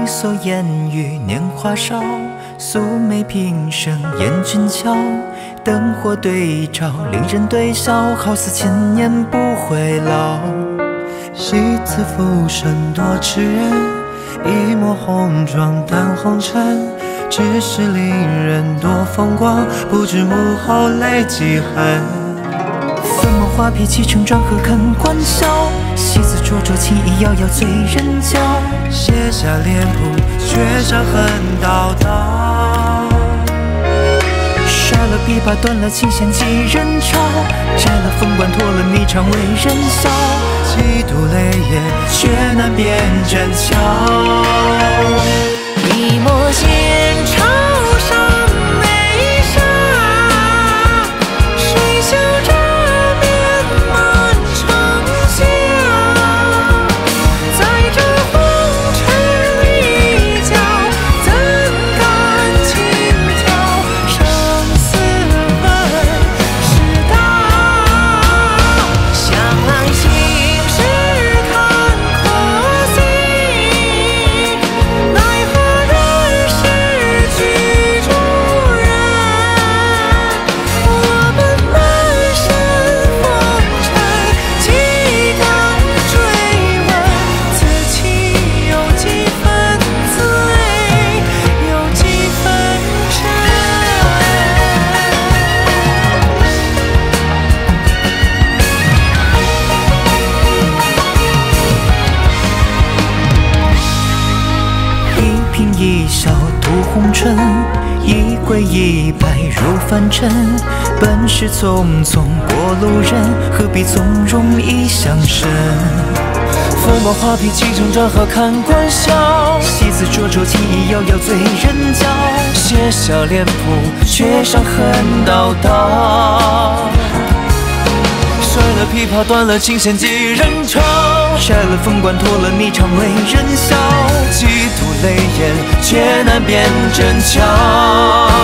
蓑烟雨年华少，素眉平生艳俊俏。灯火对照，令人对笑，好似千年不会老。 戏子浮生多痴人，一抹红妆淡红尘。只是令人多风光，不知幕后泪几痕。 粉墨画皮起承转合看欢笑，戏子灼灼情意遥遥醉人娇。 写下脸谱，却伤痕叨叨。 杀了琵琶，断了琴弦几人潮，摘了凤冠，脱了霓裳为人笑。 几度泪眼，却难辨真巧。 一抹闲潮上眉梢，谁笑着面满长啸？在这红尘一角，怎敢轻佻？生死问世道，向来行事看可惜，奈何人世曲中人。我本满身风尘，岂敢追问？此情有几分醉，有几分真。 一颦一笑度红尘，一归一败入凡尘。本是匆匆过路人，何必纵容易伤身？ 粉墨画皮起承转合看欢笑， 戏子灼灼情意遥遥醉人娇。 写下脸谱，却伤痕叨叨。摔了琵琶，断了琴弦几人潮。 摘了凤冠，脱了霓裳为人笑。 几度泪眼，却难辨真巧。